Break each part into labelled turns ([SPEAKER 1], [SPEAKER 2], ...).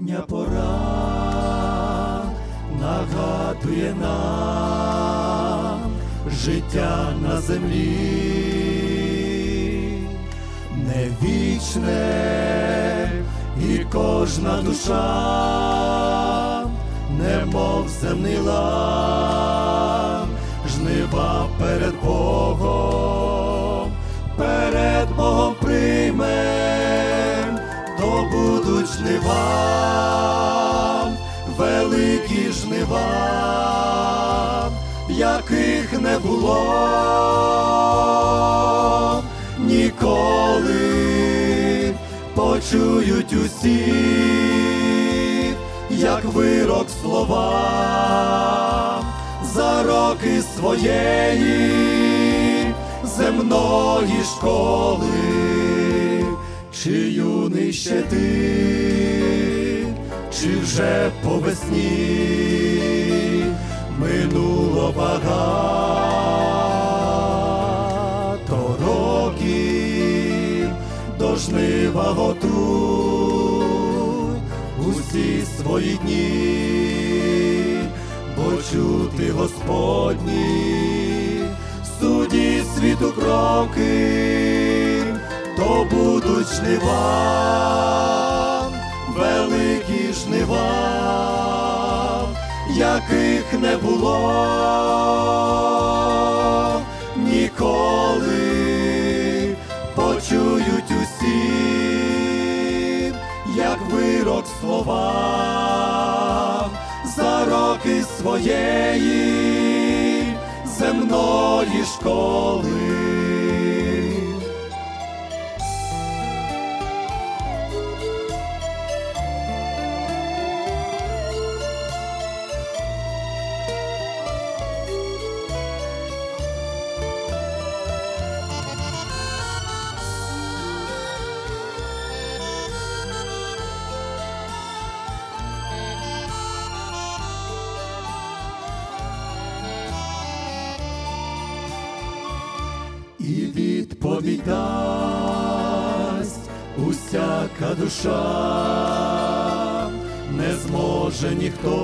[SPEAKER 1] Осіння пора нагадує нам життя на землі, не вічне, і кожна душа, немов земний лам, жнива перед Богом приймем, то будуть жнива, великі жнива, яких не було ніколи. Почують усі, як вирок слова, за роки своєї земної школи. Чи юний ще ти, чи вже по весні минуло багато років, до жнива готуй усі свої дні, бо чути Господні в суді світу кроки, то будуть жнива, великі жнива, яких не було ніколи. Почують усі, як вирок слова, за роки своєї земної школи. І відповідь дасть усяка душа, не зможе ніхто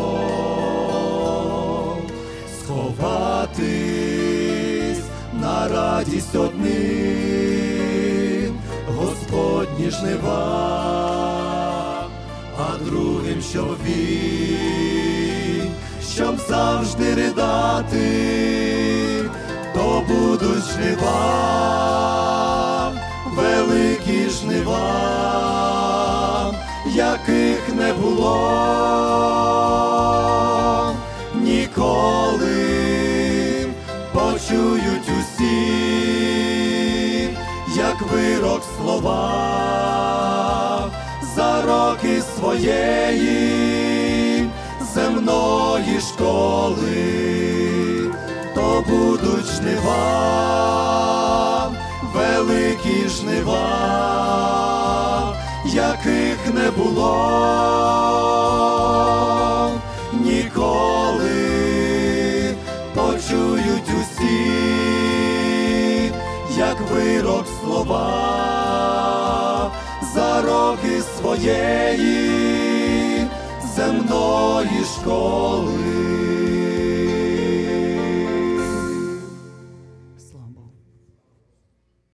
[SPEAKER 1] сховатись на радість одним Господні жнива, а другим, що він, щоб завжди ридати, то будуть жнива, великі жнива, яких не було ніколи. Почують усі, як вирок слова, за роки своєї земної школи. То будуть жнива, великі жнива, яких не було ніколи. Почують усі, як вирок слова, за роки своєї земної школи.